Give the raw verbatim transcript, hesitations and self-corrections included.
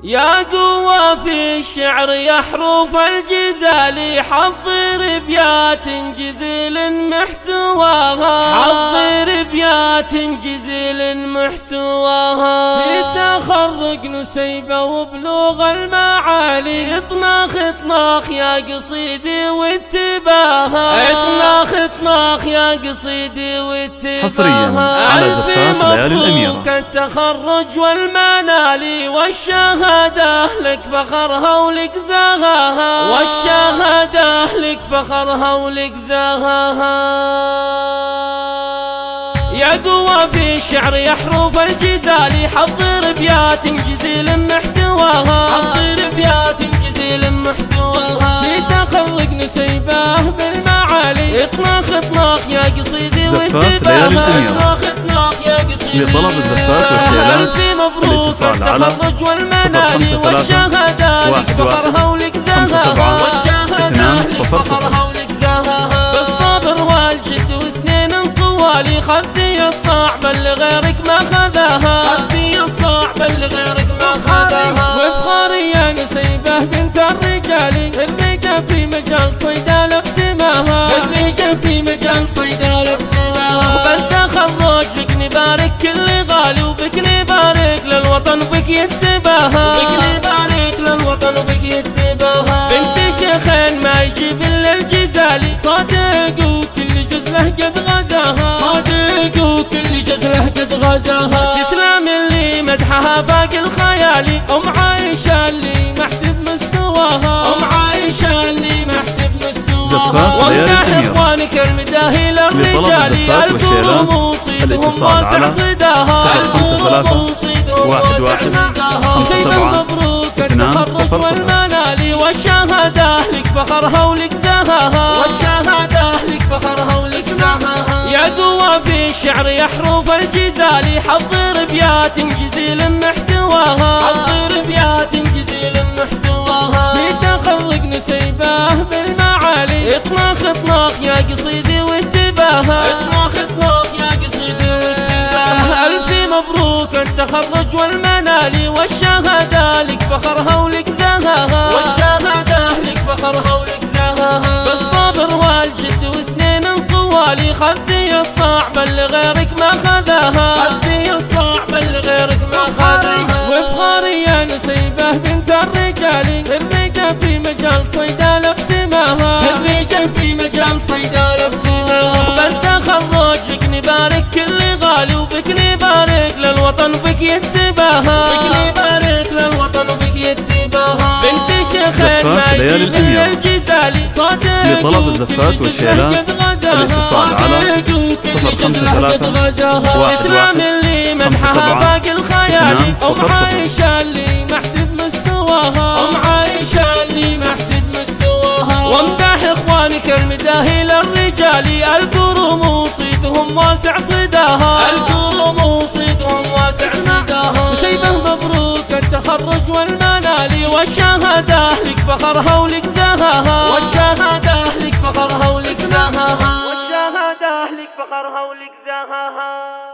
يا قوة في الشعر يا حروف الجزال، حضر ابيات جزيل محتواها، حضر ابيات جزيل محتواها، في تخرج نسيبه وبلوغ المعالي، اطناخ اطناخ يا قصيدي واتباها، اطناخ اطناخ يا قصيدي واتباها. حصريا على زفات ليالي الأميرة. التخرج والمنال والشهادة لك فخرها ولك زهاها، والشهادة لك فخرها ولك زهاها. يا قوة في الشعر يا حروف الجزال، حضر ابيات جزيل محتواها، حضر ابيات جزيل محتواها، في تخرج نسيبه بالمعالي، اطناخ اطناخ يا قصيدي واتباها، اطناخ اطناخ يا قصيدي. لطلب الزفات والشيلان الاتصال على التخرج والمنال والشهادات فخرها ولك زهاها، والشهادات فخرها ولك زهاها. بالصبر والجد وسنين طوالي، خذي الصعب اللي غيرك ما خذاها، خذي الصعب اللي غيرك ما خذاها. وبخاري يا نسيبه بنت الرجال، الرجال في مجال صيدلة بسماها، الرجال في مجال صيدلة بسماها. بالتخرج بك نبارك كل غالي، وبك نبارك للوطن وبك يتباها، وبك نبارك للوطن وبك يتباها. بنت شيخين ما يجيب الا الجزالي، صادق وكل جزله قد غزاها، صادق وكل جزله قد غزاها. تسلم اللي مدحها باقي الخيالي، ام عايشه اللي محتب مستواها، ام عايشه اللي محتب مستواها. وامدح اخوانك المداهي للرجال، الكرم وصيدهم واسع صداها، الكرم وصيدهم واسع صداها. نسيبه مبروك التخرج والمنال والشهادة لك فخرها ولك زهاها، والشهادة لك فخرها ولك زهاها. يا قوة في الشعر يا حروف الجزال، حضر ابيات جزيل محتواها، حضر ابيات جزيل محتواها، في تخرج نسيبه بالمعالي، اطناخ اطناخ يا قصيدي واتباها، اطناخ اطناخ يا قصيدي واتباها. الف مبروك التخرج والمنال والشهادة لك فخرها ولك زهاها، والشهادة لك فخرها ولك زهاها. بالصبر والجد وسنين طوالي، خذي الصعب اللي غيرك ما خذاها، خذي الصعب اللي غيرك ما خذاها. وبخاري يا نسيبه بنت الرجال، الرجال في مجال صيدلة بسماها، الرجال في مجال صيدلة بسماها. بالتخرج بك نبارك كل غالي، وبك نبارك للوطن وبك يتباها، بك نبارك للوطن وبك يتباها. بنت شيخين ما يجيب الا الجزالي، صادق لطلب الزفات والشيلان الاتصال على صفر خمسة ثلاثة واحد تسلم اللي مدحها باقي الخيالي، ام عايشه اللي محتب مستواها، ام عايشه اللي محتب مستواها. وامدح اخوانك المداهي للرجال، الكرم وصيدهم واسع صداها، الكرم وصيدهم واسع صداها. نسيبه مبروك التخرج والمنال والشهادة لك فخرها ولك زهاها، والشهادة لك فخرها ولك زهاها، والشهادة لك فخرها ولك زهاها.